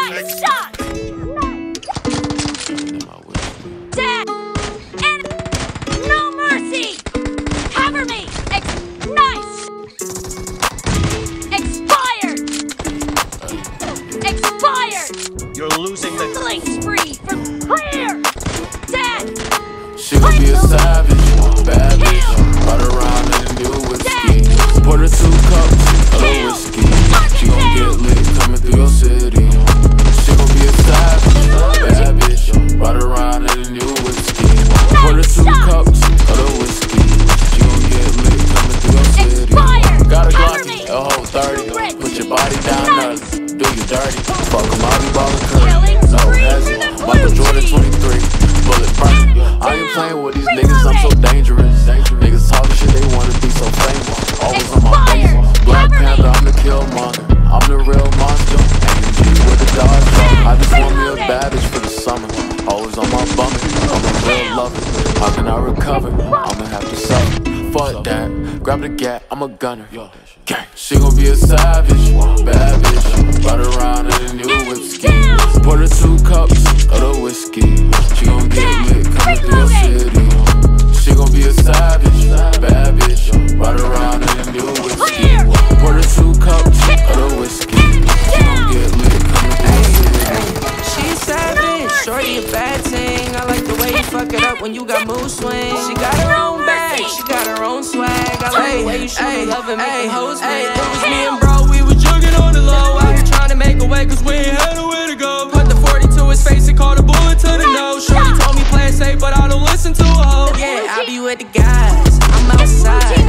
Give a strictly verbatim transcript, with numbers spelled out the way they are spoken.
Nice shot! Dead! And no mercy! Cover me! Ex nice! Expired! Expired! You're losing the killing spree for clear! Dead! She gon' be a savage, bad bitch. Ride around in a new whiskey. Pour her two cups of the whiskey. She gon' get lit coming through your city. She gon' be a savage, bad bitch. Ride around in a new whiskey. Pour her two cups of the whiskey. She gon' get lit coming through your city. Got a Glocky, a whole thirty. Put your body down, nuts. Do you dirty? Fuck 'em, I'll be ballin' curry. No hesitation. Michael Jordan twenty-three. Bullet burn. I ain't playing with these niggas, I'm so dangerous. Niggas talking shit, they wanna be so famous. Always on my face. Black Panther, I'm the killmonger. I'm the real monster. A M G with the Dodge truck. I just want me a bad bitch for the summer. Always on my bummer. I'm a real lover. How can I recover? I'ma have to suffer. Fuck that. Grab the gat, I'm a gunner. Gang. She gon' be a savage, bad bitch. Ride around in a new whiskey. Pour her two cups of the whiskey. She gon' get lit coming through your city. She gon' be a savage, bad bitch. Ride around in a new whiskey. Pour her two cups of the whiskey. She gon' get lit coming through your city. She's savage, shorty a bad thing. I like the way you fuck it up when you got mood swings. She got her own bag, she got her own swag. I like the way you shoot her love and make the hoes mad. It was me and bro, we was jugging on the low. I was trying to make a way cause we ain't had nowhere to go. Put the forty to his face and called a bullet to the nose. Shorty told me play it safe, but I don't listen to a hoe. Yeah, I be with the guys, I'm outside.